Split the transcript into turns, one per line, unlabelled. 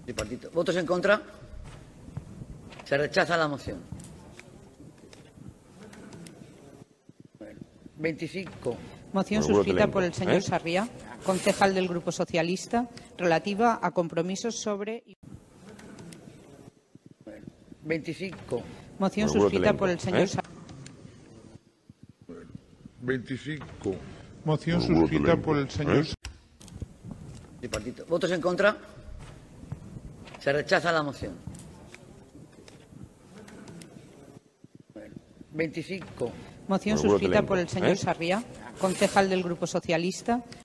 Tripartito. ¿Votos en contra? Se rechaza la moción. 25.
Moción suscrita por el señor Sarriá, concejal del Grupo Socialista, relativa a compromisos sobre...
25.
Moción suscrita por el señor Sarriá.
25. Moción suscrita por el señor.
Tripartito. ¿Votos en contra? Se rechaza la moción. 25.
Moción suscrita por el señor Sarriá, concejal del Grupo Socialista,